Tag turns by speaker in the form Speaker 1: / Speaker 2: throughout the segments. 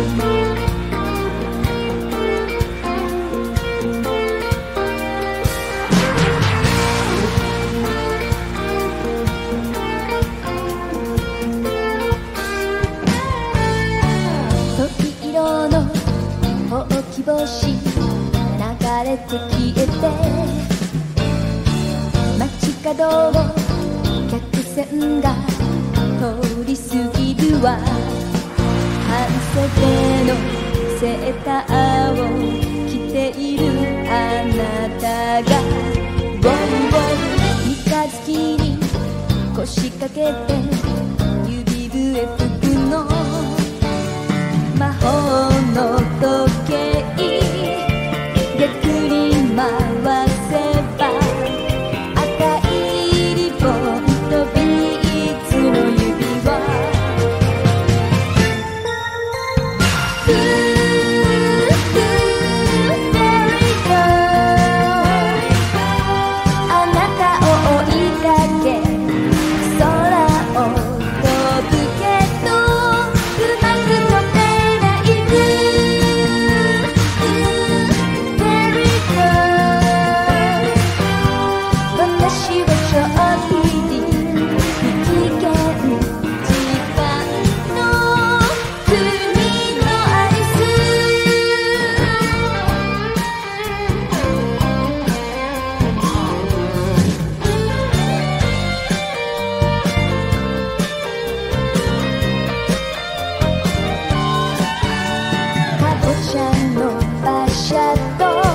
Speaker 1: 星流れて消えて街角を客船が通り過ぎるわ。半袖のセーターを着ているあなたがボンボン三日月に腰掛けて指笛吹くの魔法の時計逆に回せば赤いリボンとビーズの指輪あなたを追いかけ空を飛ぶけどうまく飛べない私はちょっぴり不機嫌時間の国のアリスかぼちゃの馬車と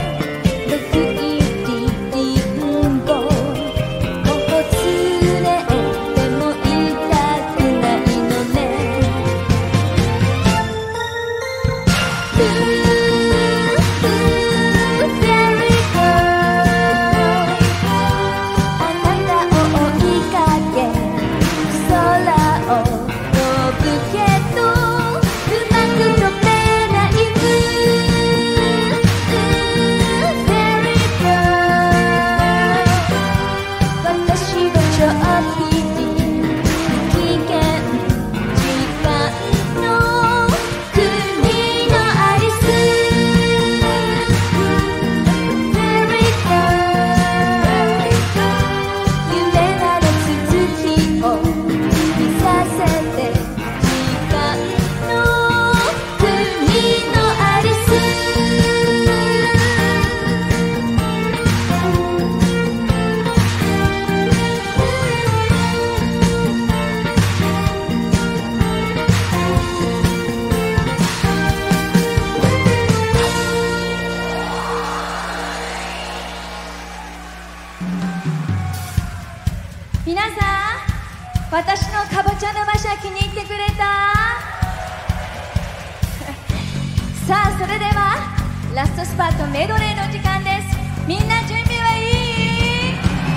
Speaker 1: 皆さん、私のかぼちゃの馬車気に入ってくれた？さあ、それではラストスパートメドレーの時間です。みんな準備はいい？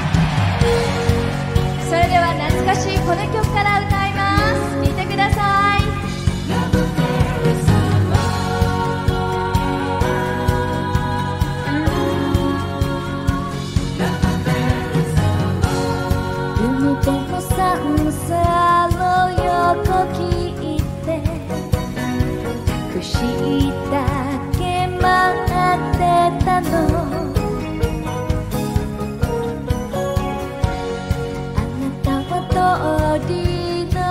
Speaker 1: それでは懐かしいこの曲から歌います。聴いてください。でも寒さの横切って隠しだけ待ってたのあなたは通りの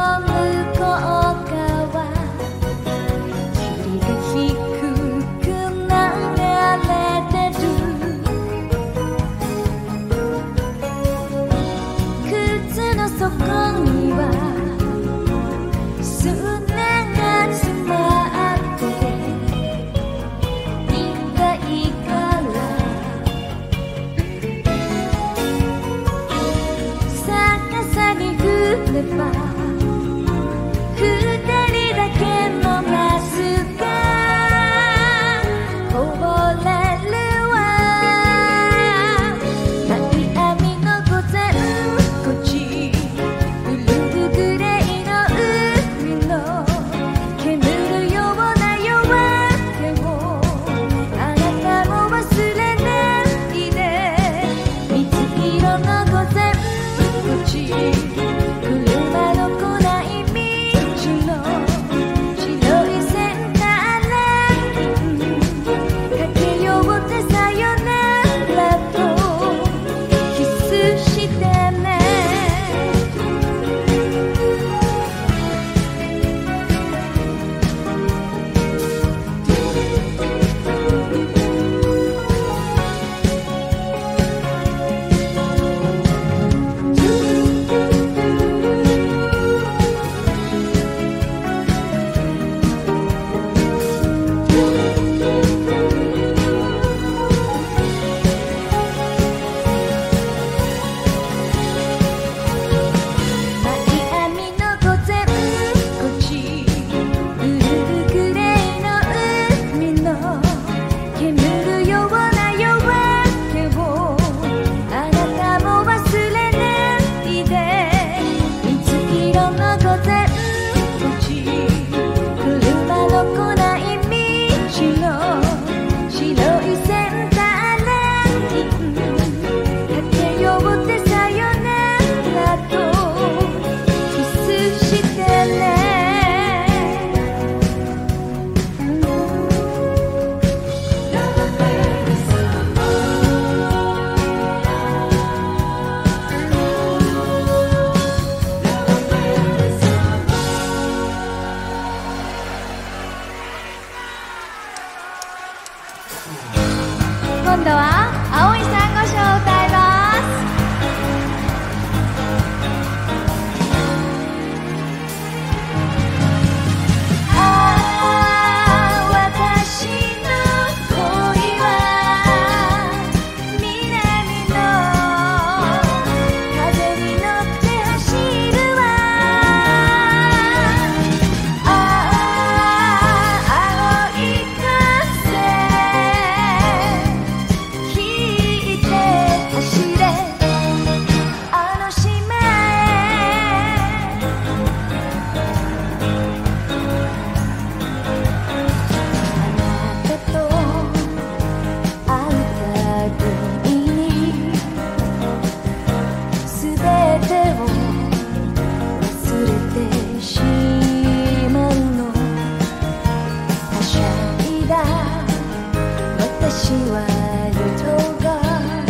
Speaker 1: しまうのはしゃいだ私は夜が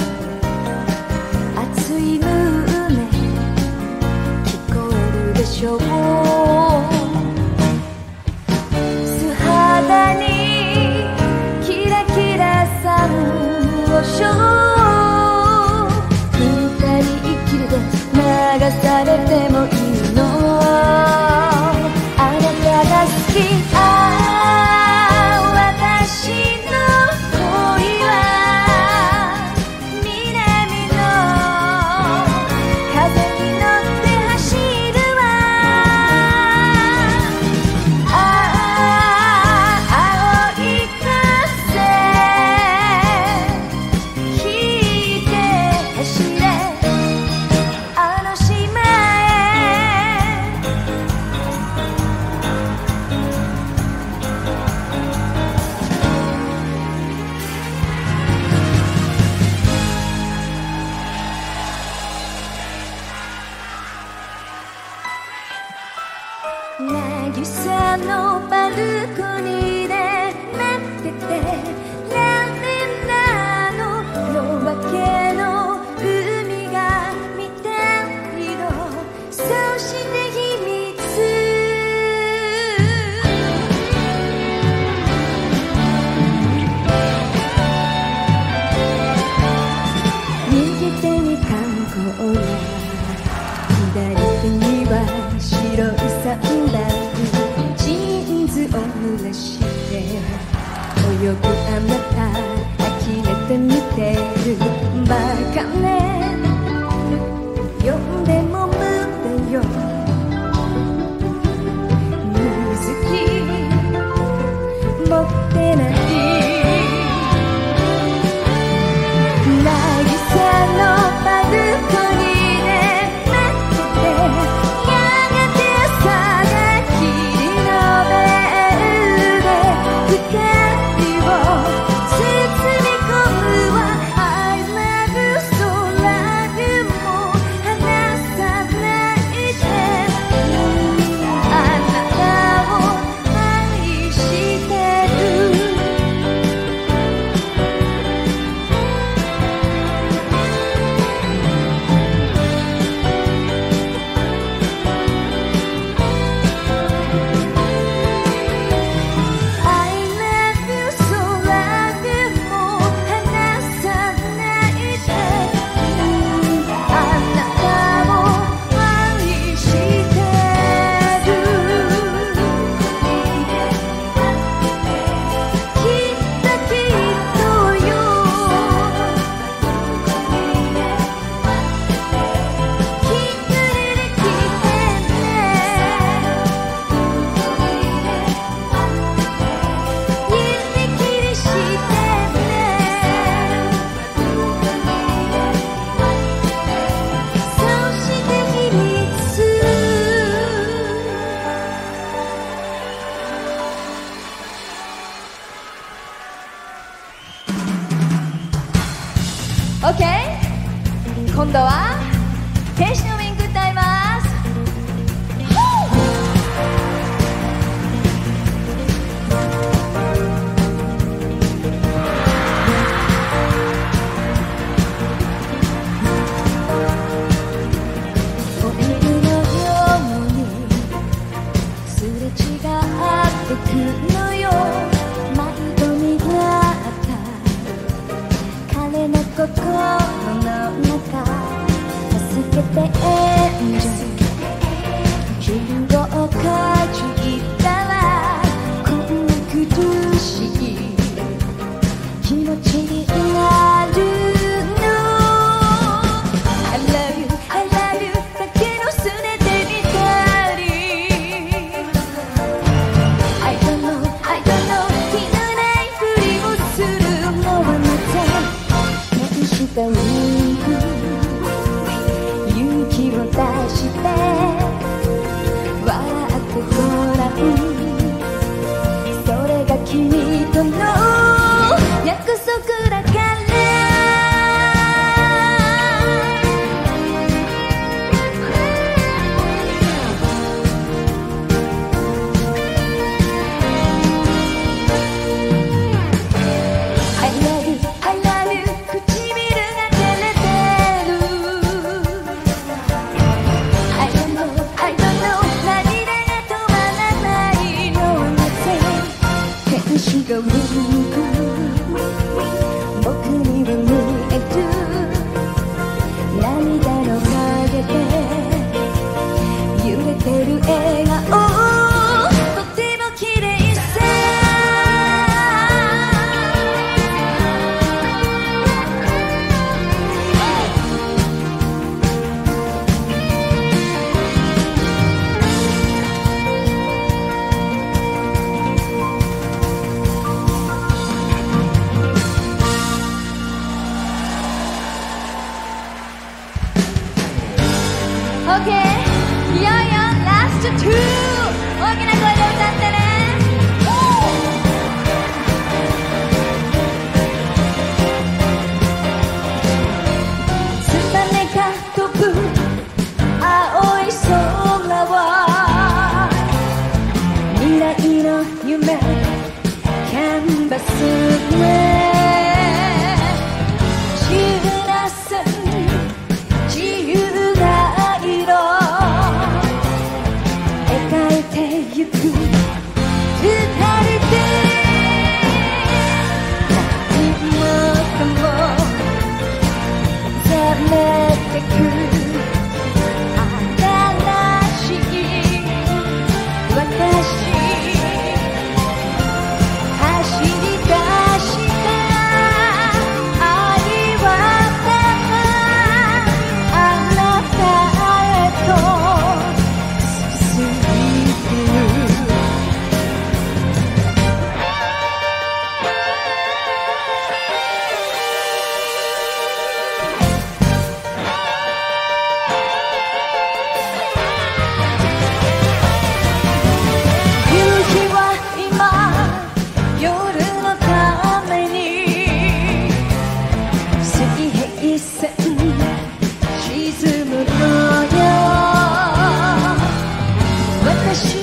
Speaker 1: 熱い胸聞こえるでしょう素肌にキラキラサンゴ礁流されてもいいのあなたが好き私の恋は南の風に乗って走るわ青い風引いて走れ渚のバルコニーで待っててラベンダーの夜明けの海が見たいのそして秘密右手に観光や左手には白いサンダルジーンズを濡らして泳ぐあなた呆れて見てるバカね呼んでも無駄よ水着持ってない渚のバルコニーOK 今度は天使のウィンク歌いますオイルのようにすれ違ってくのよ迷子になった彼の心の中助けてエンジョイ信号をかじったらこんな苦しい気持ちになるの I love you, I love you だけのすねてみたり I don't know, I don't know 気のないふりをするのはまた天使がウィンク勇気を出して笑ってごらんそれが君との約束だから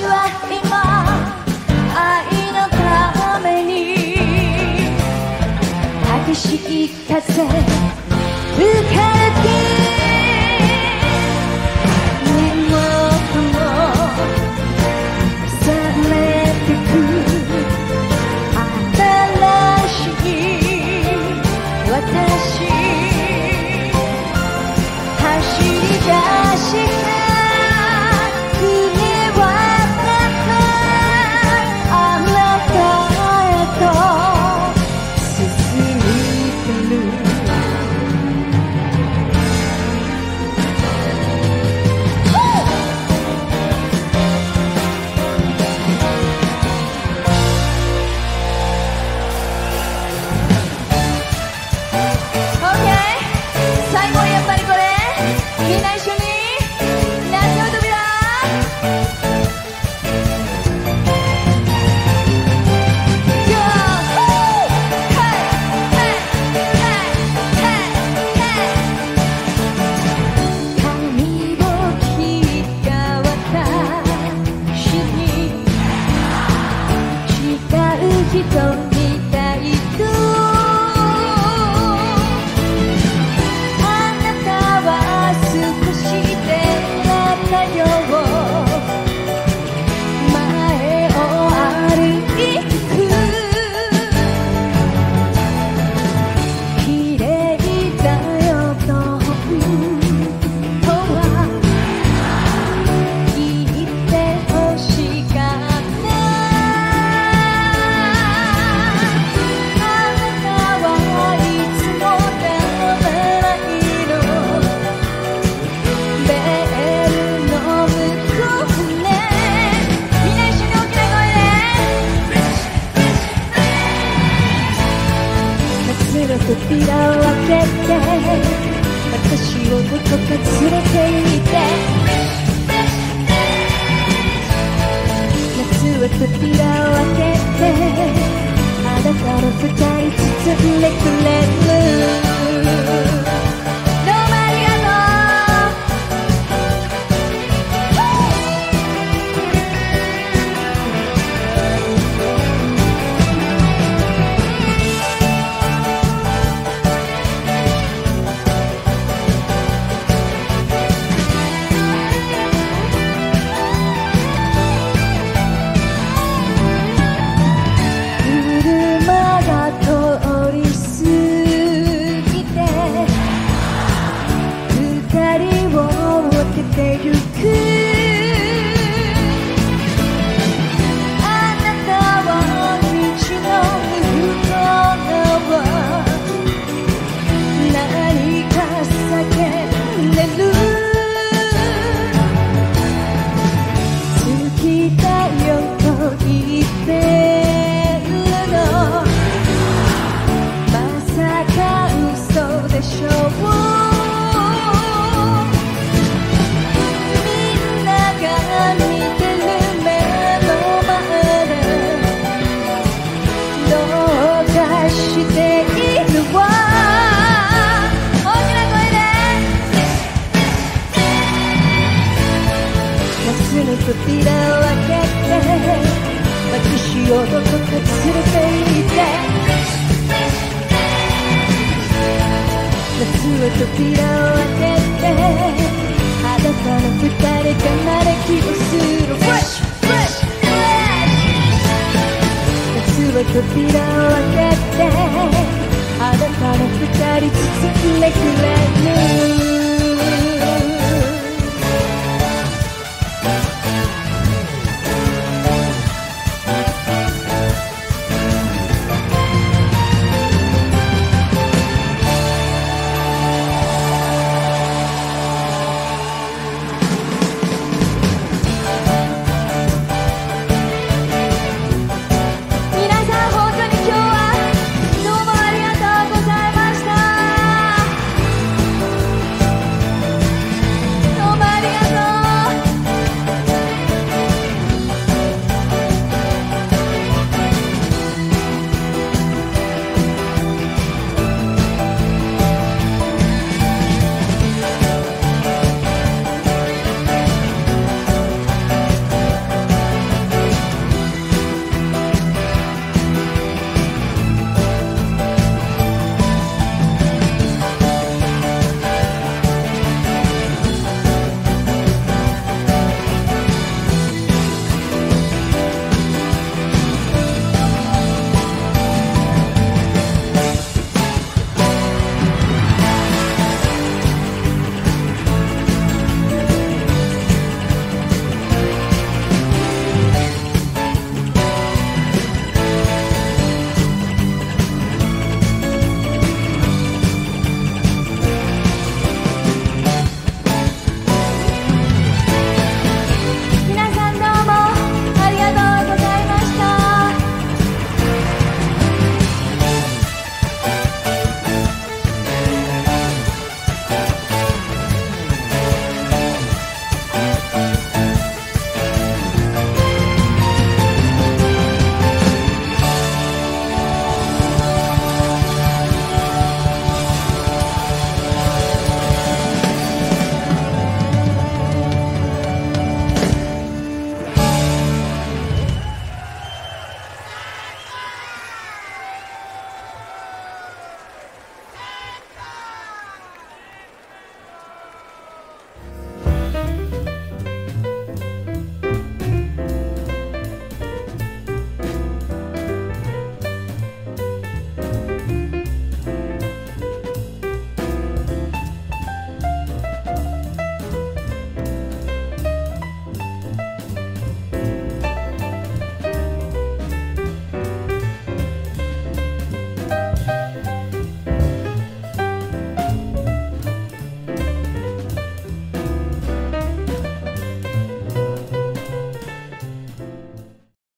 Speaker 1: は今愛のために激しい風吹かれて扉を開けて私をどこか連れて行って夏は扉を開けてあなたの二人包んでくれるどうもありがと扉を開けて私をどこか連れて行って夏は扉を開けて裸の二人が鳴きをする Fresh Fresh Fresh 夏は扉を開けて裸の二人包んでくれる